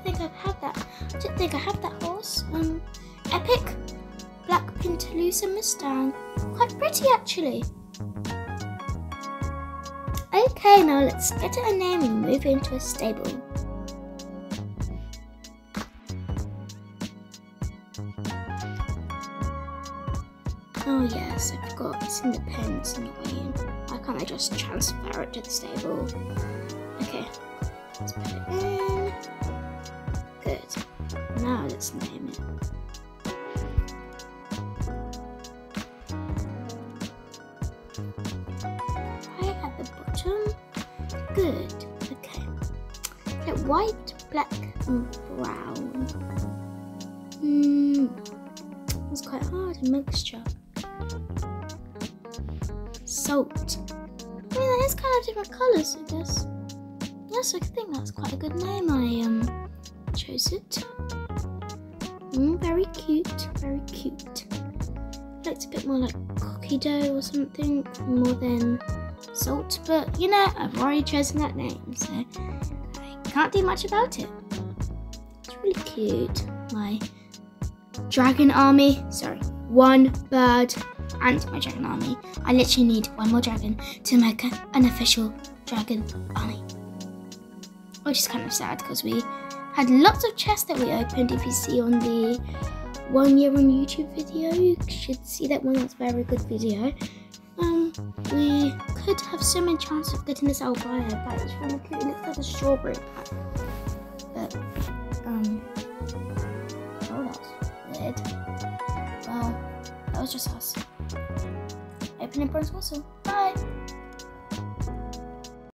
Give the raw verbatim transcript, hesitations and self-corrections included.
think I've had that. I don't think I have that horse. Um, Epic Black Pintalusa Mustang. Quite pretty actually. Okay, now let's get it a name and move into a stable. Oh yes, I forgot, it's in the pens in the way in. Why can't I just transfer it to the stable? Okay, let's put it in. Good. Now let's name it. Right at the bottom. Good. Okay. Get white, black, and brown. Hmm. It's quite hard, a mixture. Salt. I mean, that is kind of different colours, I guess. Yes, I think that's quite a good name. I um chose it. Mm, very cute, very cute. Looks a bit more like cookie dough or something, more than salt. But you know, I've already chosen that name, so I can't do much about it. It's really cute. My dragon army. Sorry, one bird. And my dragon army. I literally need one more dragon to make a, an official dragon army. Which is kind of sad because we had lots of chests that we opened. If you see on the one year on YouTube video, you should see that one. That's a very good video. Um, we could have so many chances of getting this albino pack. It's really cute. It looks like a strawberry pack. But, um, oh, that's weird. Well, that was just us. Open and Bronze Whistle. Bye!